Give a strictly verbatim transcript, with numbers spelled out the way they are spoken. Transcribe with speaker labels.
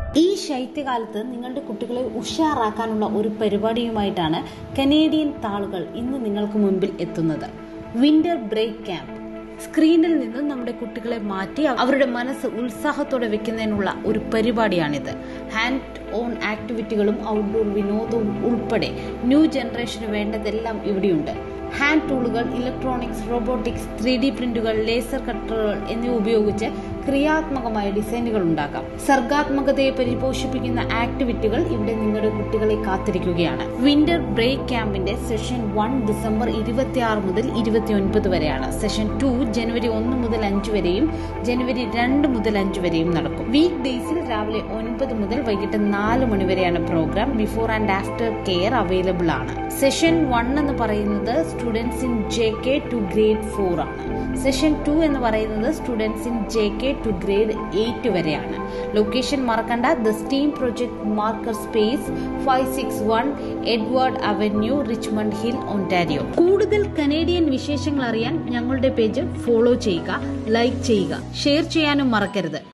Speaker 1: ഈ ശൈത്യകാലത്ത് നിങ്ങളുടെ കുട്ടികളെ ഉഷാറാക്കാനുള്ള ഒരു പരിപാടിയുമായിട്ടാണ് കനേഡിയൻ താളുകൾ ഇന്ന് നിങ്ങൾക്ക് മുൻപിൽ എത്തുന്നത്. Winter break camp. സ്ക്രീനിൽ നിന്ന് നമ്മുടെ കുട്ടികളെ മാറ്റി അവരുടെ മനസ്സ് ഉത്സാഹത്തോടെ വെക്കുന്നതിനുള്ള ഒരു പരിപാടിയാണിത്. ഹാൻഡ് ഓൺ ആക്ടിവിറ്റികളും ഔട്ട്ഡോർ വിനോദവും ഉൾപ്പെടെ ന്യൂ ജനറേഷന് വേണ്ടതെല്ലാം ഇവിടെയുണ്ട്. ഹാൻഡ് ടൂളുകൾ, ഇലക്ട്രോണിക്സ്, റോബോട്ടിക്സ്, ത്രീ ഡി പ്രിന്റുകൾ, ലേസർ കട്ടറുകൾ എന്നിവ ഉപയോഗിച്ച് ക്രിയാത്മകമായ ഡിസൈനുകൾ ഉണ്ടാക്കാം. സർഗാത്മകതയെ പരിപോഷിപ്പിക്കുന്ന ആക്ടിവിറ്റികൾ ഇവിടെ നിങ്ങളുടെ കുട്ടികളെ കാത്തിരിക്കുകയാണ്. വിന്റർ ബ്രേക്ക് ക്യാമ്പിന്റെ സെഷൻ വൺ ഡിസംബർ ഇരുപത്തി ആറ് മുതൽ ഇരുപത്തി ഒൻപത് വരെയാണ്. സെഷൻ ടു ജനുവരി ഒന്ന് മുതൽ അഞ്ച് വരെയും ജനുവരി രണ്ട് മുതൽ അഞ്ച് വരെയും നടക്കും. വീക്ക് ഡേയ്സിൽ രാവിലെ ഒൻപത് മുതൽ വൈകിട്ട് നാല് മണി വരെയാണ് programme. Before and after care available ആണ്. സെഷൻ വൺ എന്ന് പറയുന്നത് students in J K to grade four ആണ്. സെഷൻ ടു എന്ന് പറയുന്നത് students in J K to grade eight വരെയാണ്. ലൊക്കേഷൻ മറക്കണ്ട, the STEAM project maker space five six one Edward Avenue, Richmond Hill, Ontario. കൂടുതൽ Canadian വിശേഷങ്ങൾ അറിയാൻ ഞങ്ങളുടെ page follow ചെയ്യുക, ലൈക്ക് ചെയ്യുക, ഷെയർ ചെയ്യാനും മറക്കരുത്.